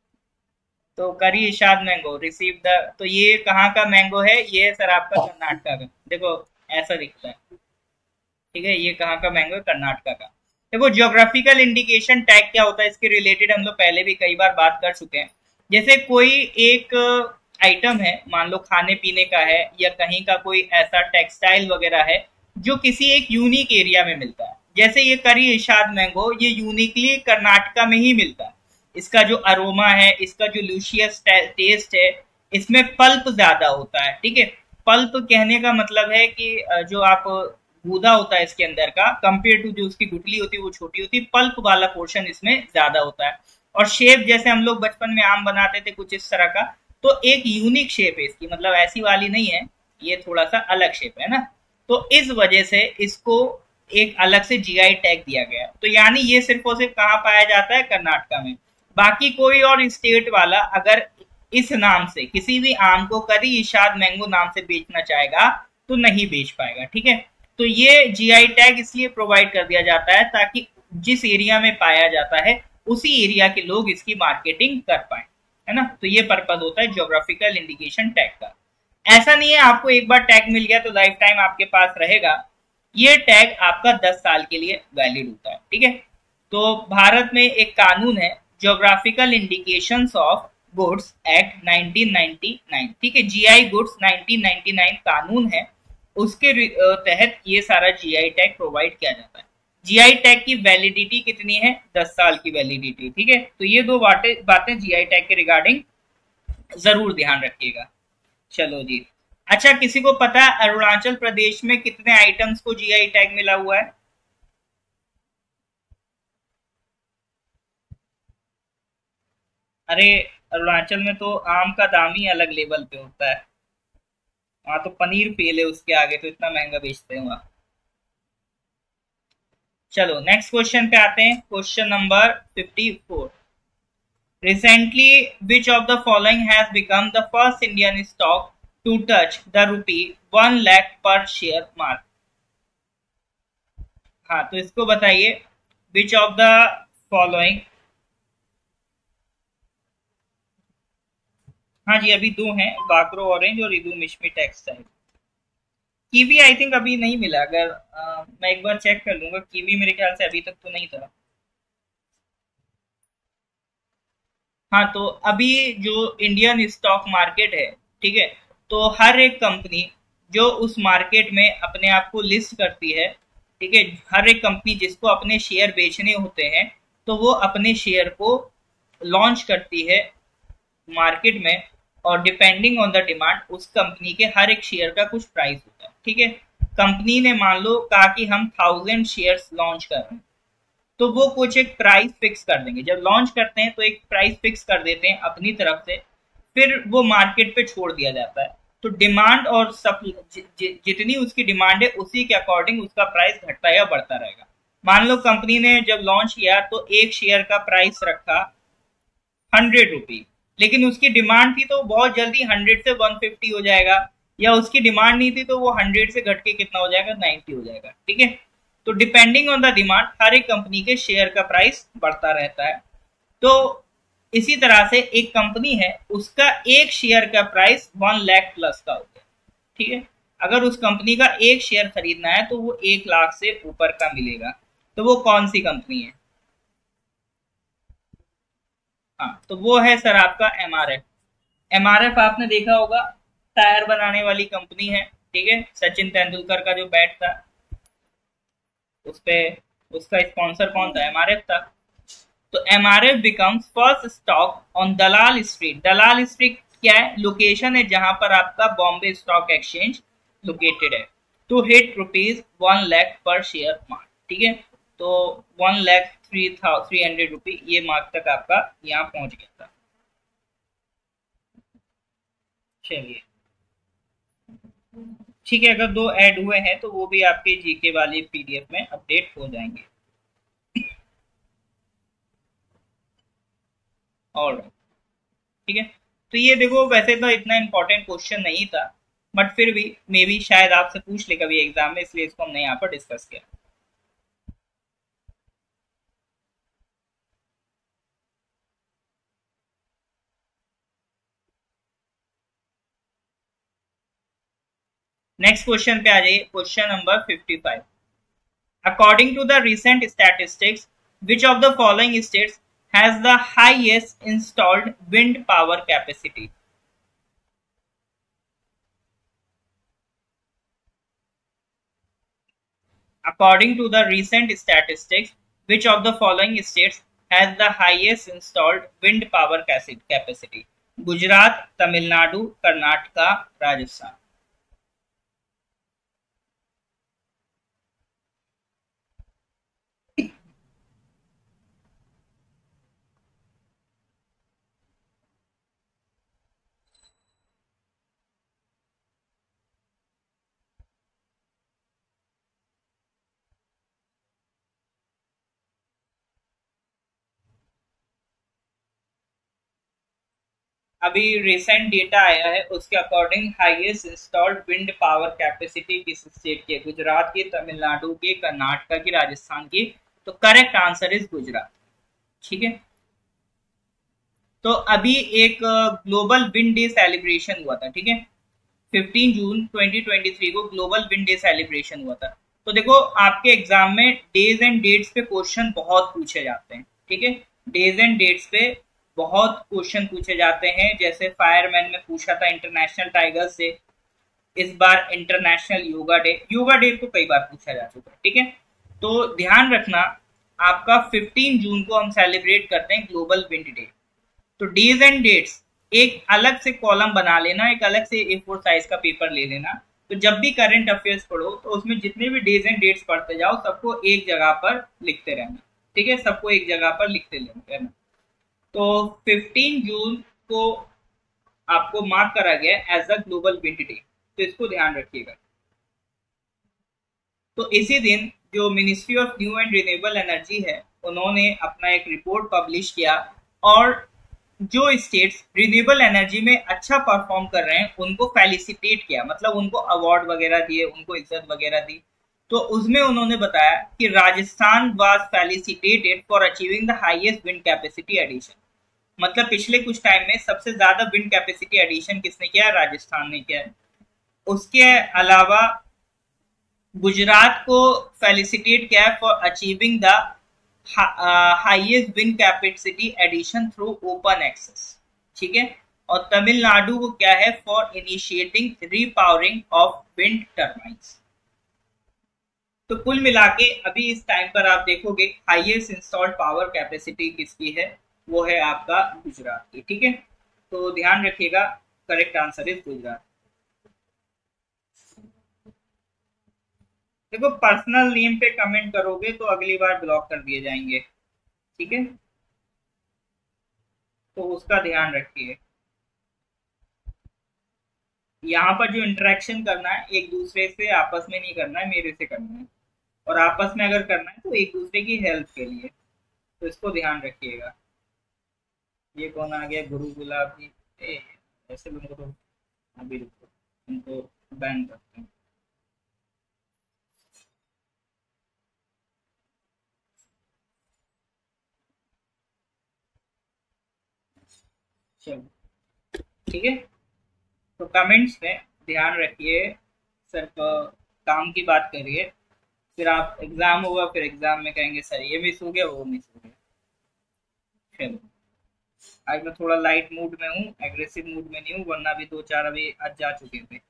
तो Kari Ishad mango receive the, तो ये कहाँ का मैंगो है, ये सर आपका कर्नाटका का, देखो ऐसा दिखता है, ठीक है। ये कहाँ का मैंगो है, कर्नाटका का। देखो, ज्योग्राफिकल इंडिकेशन टैग क्या होता है, इसके रिलेटेड हम लोग पहले भी कई बार बात कर चुके हैं। जैसे कोई एक आइटम है, मान लो खाने पीने का है, या कहीं का कोई ऐसा टेक्सटाइल वगैरह है जो किसी एक यूनिक एरिया में मिलता है, जैसे ये करी इशाद मैंगो, ये यूनिकली कर्नाटका में ही मिलता है। इसका जो अरोमा है, इसका जो लूशियस टेस्ट है, इसमें पल्प ज्यादा होता है, ठीक है। पल्प कहने का मतलब है कि जो आप गूदा होता है इसके अंदर का, कंपेयर टू जो उसकी गुठली होती है वो छोटी होती है, पल्प वाला पोर्शन इसमें ज्यादा होता है। और शेप, जैसे हम लोग बचपन में आम बनाते थे कुछ इस तरह का, तो एक यूनिक शेप है इसकी, मतलब ऐसी वाली नहीं है, ये थोड़ा सा अलग शेप है ना, तो इस वजह से इसको एक अलग से जीआई टैग दिया गया। तो यानी ये सिर्फ और सिर्फ कहाँ पाया जाता है, कर्नाटका में। बाकी कोई और स्टेट वाला अगर इस नाम से किसी भी आम को करी इशाद मैंगो नाम से बेचना चाहेगा तो नहीं बेच पाएगा, ठीक है। तो ये जीआई टैग इसलिए प्रोवाइड कर दिया जाता है ताकि जिस एरिया में पाया जाता है उसी एरिया के लोग इसकी मार्केटिंग कर पाए, है ना। तो ये पर्पज होता है ज्योग्राफिकल इंडिकेशन टैग का। ऐसा नहीं है आपको एक बार टैग मिल गया तो लाइफ टाइम आपके पास रहेगा, ये टैग आपका दस साल के लिए वैलिड होता है, ठीक है। तो भारत में एक कानून है, geographical indications of goods act nineteen ninety nine, ठीक है, GI goods nineteen ninety nine कानून है, उसके तहत ये सारा जीआई टैग प्रोवाइड किया जाता है। जीआई टैग की वैलिडिटी कितनी है, दस साल की वैलिडिटी, ठीक है। तो ये दो बातें बातें जीआई टैग के रिगार्डिंग जरूर ध्यान रखिएगा। चलो जी। अच्छा, किसी को पता है अरुणाचल प्रदेश में कितने आइटम्स को जीआई टैग मिला हुआ है? अरे अरुणाचल में तो आम का दाम ही अलग लेवल पे होता है, वहाँ तो पनीर फेल है उसके आगे, तो इतना महंगा बेचते हैं वहाँ। चलो नेक्स्ट क्वेश्चन पे आते हैं, question number fifty four. Recently, which of the following has become the first Indian stock to touch the rupee one lakh per share mark? हाँ, तो इसको बताइए, which of the following। हाँ जी, अभी दो हैं, बाक्रो ऑरेंज और Idu Mishmi textile. Kiwi I think अभी नहीं मिला, अगर आ, मैं एक बार चेक कर लूंगा, कीवी मेरे ख्याल से अभी तक तो नहीं था। हाँ, तो अभी जो इंडियन स्टॉक मार्केट है, ठीक है, तो हर एक कंपनी जो उस मार्केट में अपने आप को लिस्ट करती है, ठीक है, हर एक कंपनी जिसको अपने शेयर बेचने होते हैं, तो वो अपने शेयर को लॉन्च करती है मार्केट में, और डिपेंडिंग ऑन द डिमांड उस कंपनी के हर एक शेयर का कुछ प्राइस होता है, ठीक है। कंपनी ने मान लो कहा कि हम थाउजेंड शेयर्स लॉन्च कर रहे हैं, तो वो कुछ एक प्राइस फिक्स कर देंगे, जब लॉन्च करते हैं तो एक प्राइस फिक्स कर देते हैं अपनी तरफ से, फिर वो मार्केट पे छोड़ दिया जाता है। तो डिमांड और सप्लाई जि, जि, जितनी उसकी डिमांड है उसी के अकॉर्डिंग उसका प्राइस घटता या बढ़ता रहेगा। मान लो कंपनी ने जब लॉन्च किया तो एक शेयर का प्राइस रखा हंड्रेड रुपी, लेकिन उसकी डिमांड थी तो बहुत जल्दी हंड्रेड से वन फिफ्टी हो जाएगा, या उसकी डिमांड नहीं थी तो वो हंड्रेड से घट के कितना हो जाएगा, नाइन्टी हो जाएगा, ठीक है। तो डिपेंडिंग ऑन द डिमांड हर एक कंपनी के शेयर का प्राइस बढ़ता रहता है। तो इसी तरह से एक कंपनी है, उसका एक शेयर का प्राइस वन लाख प्लस का होता है, ठीक है। अगर उस कंपनी का एक शेयर खरीदना है तो वो एक लाख से ऊपर का मिलेगा, तो वो कौन सी कंपनी है? हाँ, तो वो है सर आपका एमआरएफ। एमआरएफ आपने देखा होगा, टायर बनाने वाली कंपनी है, ठीक है। सचिन तेंदुलकर का जो बैट था उस पे उसका स्पॉन्सर कौन था? एमआरएफ था। तो MRF becomes first stock on Dalal street. Dalal street क्या है? लोकेशन है जहां पर आपका बॉम्बे स्टॉक एक्सचेंज लोकेटेड है। To hit rupees one lakh per share mark, ठीक है। तो वन लाख थ्री था थ्री हंड्रेड रुपी ये मार्क तक आपका यहाँ पहुंच गया था। चलिए ठीक है, अगर दो ऐड हुए हैं तो वो भी आपके जीके वाली पीडीएफ में अपडेट हो जाएंगे। और ठीक है, तो ये देखो वैसे तो इतना इंपॉर्टेंट क्वेश्चन नहीं था, बट फिर भी मे बी शायद आपसे पूछ ले कभी एग्जाम में, इसलिए इसको हमने यहाँ पर डिस्कस किया। नेक्स्ट क्वेश्चन पे आ जाइए, question number fifty five. According to the recent statistics, which of the following states has the highest installed wind power capacity? According to the recent statistics, which of the following states has the highest installed wind power capacity? Gujarat, Tamil Nadu, Karnataka, Rajasthan. अभी recent data आया है उसके according highest installed wind power capacity किस state की है? गुजरात की, तमिलनाडु की, कर्नाटका की, राजस्थान की। तो करेक्ट आंसर इज गुजरात, ठीक है। तो अभी एक ग्लोबल विंड डे सेलिब्रेशन हुआ था, ठीक है। Fifteen June twenty twenty three को ग्लोबल विंड डे सेलिब्रेशन हुआ था। तो देखो आपके एग्जाम में डेज एंड डेट्स पे क्वेश्चन बहुत पूछे जाते हैं, ठीक है। डेज एंड डेट्स पे बहुत क्वेश्चन पूछे जाते हैं, जैसे फायरमैन में पूछा था इंटरनेशनल टाइगर से, इस बार international yoga day. Yoga day तो कई बार पूछा जा चुका है, ठीक है। तो ध्यान रखना, आपका फिफ्टीन जून को हम सेलिब्रेट करते हैं ग्लोबल विंड डे। तो डेज एंड डेट्स एक अलग से कॉलम बना लेना, एक अलग से ए फोर साइज का पेपर ले लेना। तो जब भी करंट अफेयर्स पढ़ो तो उसमें जितने भी डेज एंड डेट्स पढ़ते जाओ सबको एक जगह पर लिखते रहना, ठीक है। सबको एक जगह पर लिखते रहना। तो फिफ्टीन जून को आपको मार्क करा गया as a global wind day, तो इसको ध्यान रखिएगा। तो इसी दिन जो ministry of new and renewable energy है, उन्होंने अपना एक रिपोर्ट पब्लिश किया, और जो स्टेट्स रिन्यूएबल एनर्जी में अच्छा परफॉर्म कर रहे हैं उनको फेलिसिटेट किया, मतलब उनको अवार्ड वगैरह दिए, उनको इज्जत वगैरह दी। तो उसमें उन्होंने बताया कि Rajasthan was felicitated for achieving the highest wind capacity addition. मतलब पिछले कुछ टाइम में सबसे ज्यादा विंड कैपेसिटी एडिशन किसने किया है? राजस्थान ने किया है। उसके अलावा गुजरात को फेलिसिटेट किया है for achieving the highest wind capacity addition through open access, ठीक है। और तमिलनाडु को क्या है? For initiating repowering of wind turbines. तो कुल मिला के अभी इस टाइम पर आप देखोगे हाईएस्ट इंस्टॉल्ड पावर कैपेसिटी किसकी है? वो है आपका गुजरात की, ठीक है। तो ध्यान रखिएगा, करेक्ट आंसर इज गुजरात। देखो पर्सनल नेम पे कमेंट करोगे तो अगली बार ब्लॉक कर दिए जाएंगे, ठीक है, तो उसका ध्यान रखिए। यहाँ पर जो इंटरेक्शन करना है एक दूसरे से आपस में नहीं करना है, मेरे से करना है, और आपस में अगर करना है तो एक दूसरे की हेल्प के लिए, तो इसको ध्यान रखिएगा। ये कौन आ गया? गुरु गुलाबी। ए, ऐसे लोगों को तो अभी रुको, उनको बैन करते हैं। चलो ठीक है, तो कमेंट्स में ध्यान रखिए, सिर्फ काम की बात करिए, फिर आप एग्जाम होगा फिर एग्जाम में कहेंगे सर ये मिस हो गया वो मिस हो गया। चलो आज मैं थोड़ा लाइट मूड में हूँ, एग्रेसिव मूड में नहीं हूँ, वरना भी दो चार अभी आज जा चुके थे।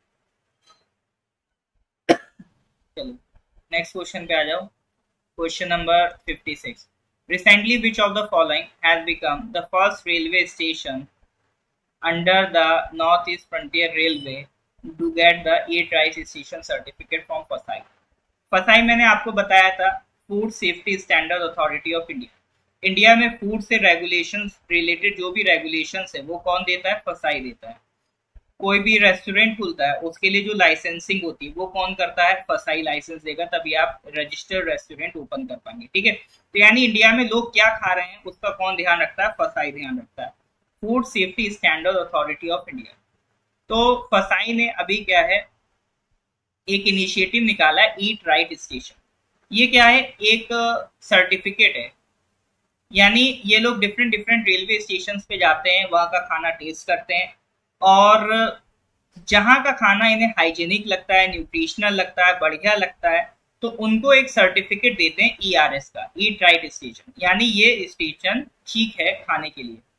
चलो नेक्स्ट क्वेश्चन पे आ जाओ। Question number fifty six. Recently, which of the following has become the first railway station under the Northeast Frontier Railway to get the eight Rice Station Certificate from FASAI? FASAI मैंने आपको बताया था, food safety standard authority of India. India में food से regulations related जो भी regulations है वो कौन देता है? FASAI देता है। कोई भी रेस्टोरेंट खुलता है उसके लिए जो लाइसेंसिंग होती है वो कौन करता है? FASAI लाइसेंस देगा, तभी आप रजिस्टर्ड रेस्टोरेंट ओपन कर पाएंगे, ठीक है। तो यानी इंडिया में लोग क्या खा रहे हैं उसका कौन ध्यान रखता है? FASAI ध्यान रखता है, food safety standard authority of India. तो FASAI ने अभी क्या है, एक इनिशिएटिव निकाला है, ईट राइट स्टेशन। ये क्या है? एक सर्टिफिकेट है, यानी ये लोग डिफरेंट डिफरेंट रेलवे स्टेशन पे जाते हैं, वहां का खाना टेस्ट करते हैं, और जहां का खाना इन्हें हाइजीनिक लगता है, न्यूट्रिशनल लगता है, बढ़िया लगता है, तो उनको एक सर्टिफिकेट देते हैं ई आर एस का, ईट राइट स्टेशन, यानी ये स्टेशन ठीक है खाने के लिए।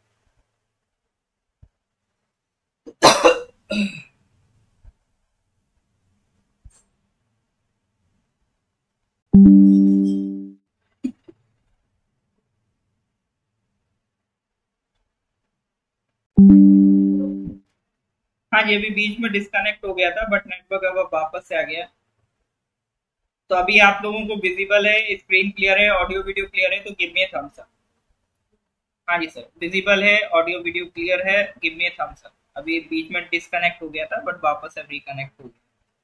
हाँ जी, अभी बीच में डिस्कनेक्ट हो गया था बट नेटवर्क अब वापस से आ गया। तो अभी आप लोगों को विजिबल है, स्क्रीन क्लियर है, ऑडियो वीडियो क्लियर है, तो give me a thumbs up. हाँ जी सर, विजिबल है, ऑडियो वीडियो क्लियर है, give me a thumbs up. अभी बीच में डिस्कनेक्ट हो गया था बट वापस से रिकनेक्ट हो गया।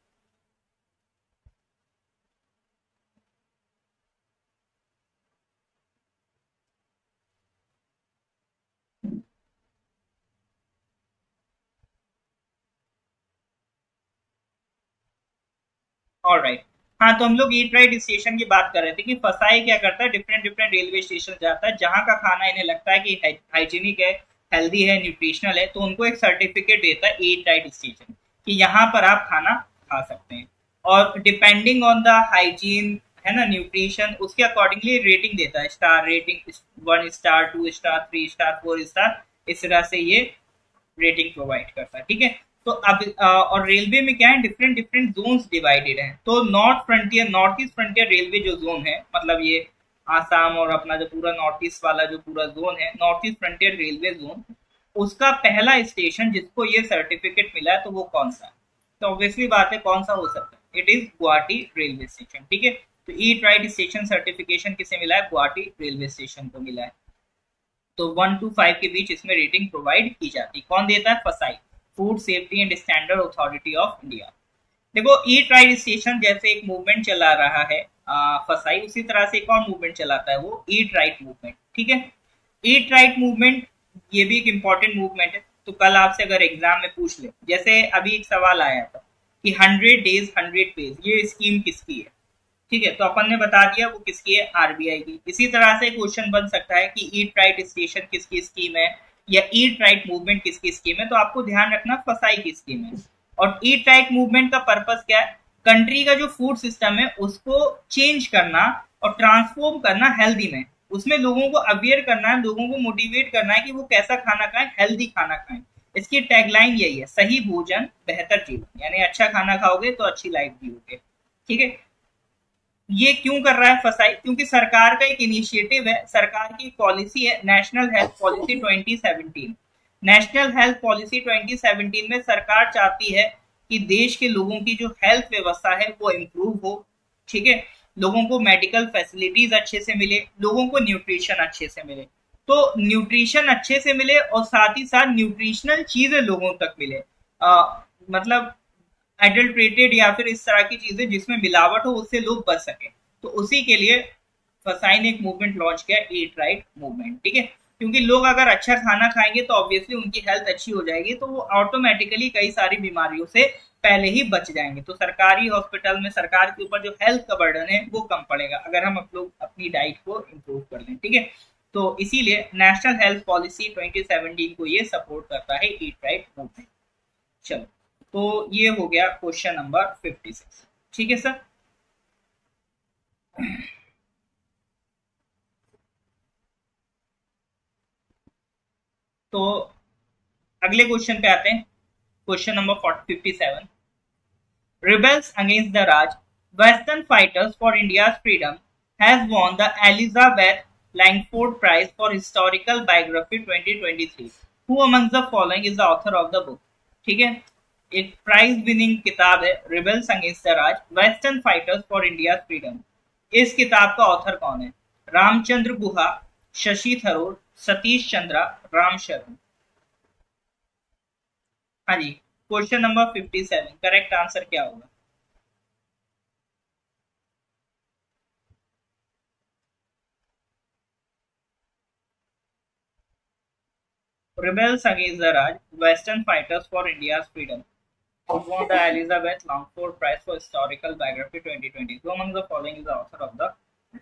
ऑलराइट, हाँ तो हम लोग ईट राइट स्टेशन की बात कर रहे थे कि फसाई क्या करता है, डिफरेंट डिफरेंट रेलवे स्टेशन जाता है, जहाँ का खाना इन्हें लगता है कि हाइजीनिक है, हेल्दी है, न्यूट्रिशनल है, तो उनको एक सर्टिफिकेट देता है ईट राइट स्टेशन कि यहाँ पर आप खाना खा सकते हैं, और डिपेंडिंग ऑन द हाइजीन है ना, न्यूट्रिशन, उसके अकॉर्डिंगली रेटिंग देता है, star rating, one star, two star, three star, four star, इस तरह से ये रेटिंग प्रोवाइड करता है, ठीक है। तो अब और रेलवे में क्या है, डिफरेंट डिफरेंट जोन्स डिवाइडेड हैं। तो north frontier, north east frontier railway जो जोन है, मतलब ये आसाम और अपना जो पूरा नॉर्थ ईस्ट वाला जो पूरा जोन है, north east frontier railway zone, उसका पहला स्टेशन जिसको ये सर्टिफिकेट मिला है तो वो कौन सा है? तो ऑब्वियसली बात है कौन सा हो सकता है, it is Guwahati railway station, ठीक है। तो ईट राइट स्टेशन सर्टिफिकेशन किसे मिला है? गुवाहाटी रेलवे स्टेशन को मिला है। तो वन टू फाइव के बीच इसमें रेटिंग प्रोवाइड की जाती है। कौन देता है? FSSAI, food safety and standard authority of India. देखो ईट राइट स्टेशन जैसे एक मूवमेंट चला रहा है आ, फसाई, उसी तरह से एक और मूवमेंट चलाता है वो ईट राइट मूवमेंट। ठीक है, ईट राइट मूवमेंट ये भी एक इंपॉर्टेंट मूवमेंट है। तो कल आपसे अगर एग्जाम में पूछ ले, जैसे अभी एक सवाल आया था कि हंड्रेड डेज हंड्रेड पेज, ये स्कीम किसकी है? ठीक है, तो अपन ने बता दिया वो किसकी है, आरबीआई की। इसी तरह से क्वेश्चन बन सकता है कि ईट राइट स्टेशन किसकी स्कीम है या ईट राइट मूवमेंट किसकी स्कीम है। तो आपको ध्यान रखना फसाई की स्कीम है। और ईट राइट मूवमेंट का पर्पस क्या है? कंट्री का जो फूड सिस्टम है उसको चेंज करना और ट्रांसफॉर्म करना हेल्दी में, उसमें लोगों को अवेयर करना है, लोगों को मोटिवेट करना है कि वो कैसा खाना खाएं, हेल्दी खाना खाएं। इसकी टैगलाइन यही है, सही भोजन बेहतर जीवन, यानी अच्छा खाना खाओगे तो अच्छी लाइफ जियोगे। ठीक है, ये क्यों कर रहा है फसाई? क्योंकि सरकार का एक इनिशिएटिव है, सरकार की पॉलिसी है national health policy twenty seventeen. National health policy twenty seventeen में सरकार चाहती है कि देश के लोगों की जो हेल्थ व्यवस्था है वो इम्प्रूव हो। ठीक है, लोगों को मेडिकल फैसिलिटीज अच्छे से मिले, लोगों को न्यूट्रिशन अच्छे से मिले। तो न्यूट्रिशन अच्छे से मिले और साथ ही साथ न्यूट्रिशनल चीजें लोगों तक मिले, आ, मतलब एडल्ट्रेटेड या फिर इस तरह की चीजें जिसमें मिलावट हो उससे लोग बच सके। तो उसी के लिए फसाई ने एक मूवमेंट लॉन्च किया, ईट राइट मूवमेंट। ठीक है, क्योंकि लोग अगर अच्छा खाना खाएंगे तो ऑब्वियसली उनकी हेल्थ अच्छी हो जाएगी, तो वो ऑटोमेटिकली कई सारी बीमारियों से पहले ही बच जाएंगे। तो सरकारी हॉस्पिटल में सरकार के ऊपर जो हेल्थ का बर्डन है वो कम पड़ेगा अगर हम लोग अपनी डाइट को इम्प्रूव कर लें। ठीक है, तो इसीलिए national health policy twenty seventeen को ये सपोर्ट करता है, ईट राइट मूवमेंट। चलो, तो ये हो गया क्वेश्चन नंबर फिफ्टी सिक्स। ठीक है सर, तो अगले क्वेश्चन पे आते हैं, question number fifty seven. Rebels against the Raj, Western Fighters for India's Freedom has won the Elizabeth Langford Prize for Historical Biography twenty twenty-three. Who amongst the following is the author of the book? ठीक है, एक prize winning किताब है, rebels against the Raj, western fighters for India freedom. इस किताब का author कौन है? रामचंद्र गुहा, शशि थरूर, सतीश चंद्रा, राम शरण। हाँ जी, question number fifty seven, correct answer क्या होगा? Rebels against the Raj, Western Fighters for India's Freedom. Who won the Elizabeth Langford Prize for Historical Biography twenty twenty? Who among the following is the author of the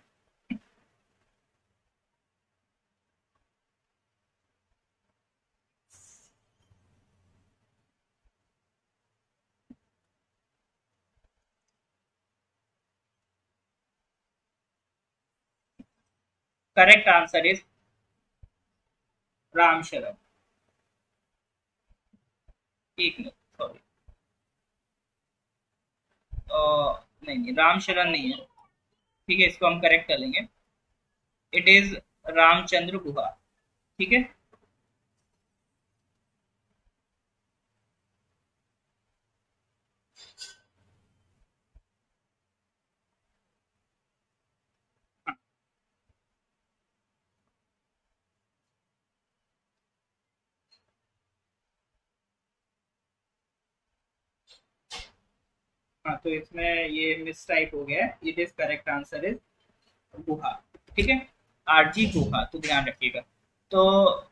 correct answer is Ram शरण। एक minute, sorry, नहीं नहीं राम शरण नहीं है। ठीक है, इसको हम करेक्ट कर लेंगे, इट इज रामचंद्र गुहा। ठीक है, हाँ तो इसमें ये मिस टाइप हो गया है, it is correct answer is Guha. ठीक है, आरजी गुहा, तो ध्यान रखिएगा। तो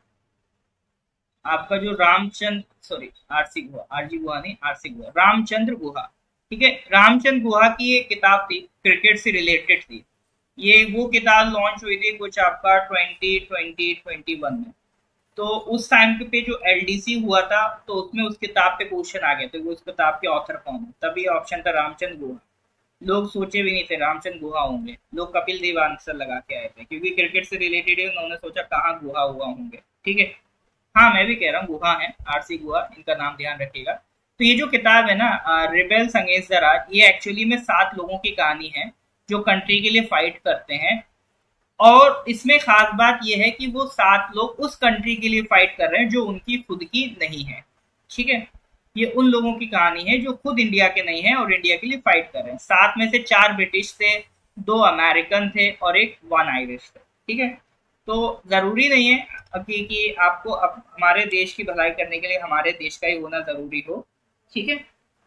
आपका जो Ramchandra, sorry RC Guha, RG Guha नहीं, आरसी गुहा, रामचंद्र गुहा। ठीक है, रामचंद्र गुहा की एक किताब थी, क्रिकेट से रिलेटेड थी। ये वो किताब लॉन्च हुई थी कुछ आपका ट्वेंटी ट्वेंटी ट्वेंटी वन में। तो उस टाइम पे जो एलडीसी हुआ था तो उसमें उस किताब पे क्वेश्चन आ गए थे, वो उस किताब के ऑथर कौन है, तभी ऑप्शन था रामचंद्र गुहा। लोग सोचे भी नहीं थे रामचंद्र गुहा होंगे, लोग कपिल देव आंसर लगा के आए थे, क्योंकि क्रिकेट से रिलेटेड है, उन्होंने सोचा कहाँ गुहा हुआ होंगे। ठीक है, हाँ मैं भी कह रहा हूँ गुहा है, आरसी गुहा, इनका नाम ध्यान रखिएगा। तो ये जो किताब है ना, रिबेल्स अगेंस्ट द राज, ये एक्चुअली में सात लोगों की कहानी है जो कंट्री के लिए फाइट करते हैं। और इसमें खास बात यह है कि वो सात लोग उस कंट्री के लिए फाइट कर रहे हैं जो उनकी खुद की नहीं है। ठीक है, ये उन लोगों की कहानी है जो खुद इंडिया के नहीं है और इंडिया के लिए फाइट कर रहे हैं। सात में से चार ब्रिटिश थे, दो अमेरिकन थे और एक वन आयरिश थे। ठीक है, तो जरूरी नहीं है कि, कि आपको अब हमारे देश की भलाई करने के लिए हमारे देश का ही होना जरूरी हो। ठीक है।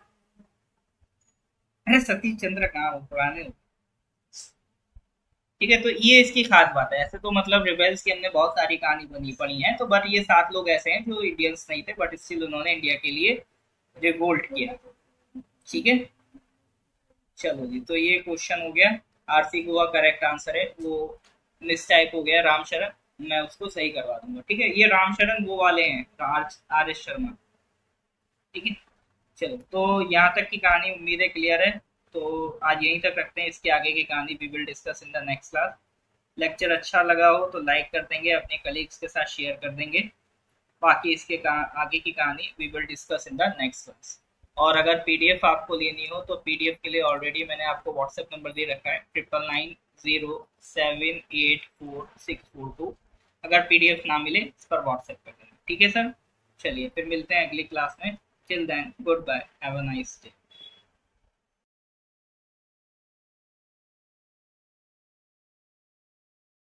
अरे सतीश चंद्र कहाँ हो, पुराने हो। ठीक है, तो ये इसकी खास बात है। ऐसे तो मतलब रिबेल्स की हमने बहुत सारी कहानी बनी पड़ी है, तो बट ये सात लोग ऐसे हैं जो इंडियंस नहीं थे, बट स्टिल उन्होंने इंडिया के लिए रिवोल्ट किया। ठीक है। चलो जी, तो ये क्वेश्चन हो गया। आरसी गोवा करेक्ट आंसर है, वो मिस टाइप हो गया रामशरण, मैं उसको सही करवा दूंगा। ठीक है, ये रामशरण वो वाले हैं, आर आर एस शर्मा। ठीक है। चलो, तो यहाँ तक की कहानी उम्मीद है क्लियर है। तो आज यहीं तक रखते हैं, इसके आगे की कहानी we will discuss in the next class. Lecture अच्छा लगा हो तो लाइक कर देंगे, अपने कलीग्स के साथ शेयर कर देंगे। बाकी इसके आगे की कहानी we will discuss in the next class. और अगर पीडीएफ आपको लेनी हो तो पीडीएफ के लिए ऑलरेडी मैंने आपको व्हाट्सएप नंबर दे रखा है, triple nine zero seven eight four six four two. अगर पीडीएफ ना मिले इस पर व्हाट्सएप कर देना। ठीक है सर। चलिए फिर मिलते हैं अगली क्लास में। Till then good bye, have a nice day.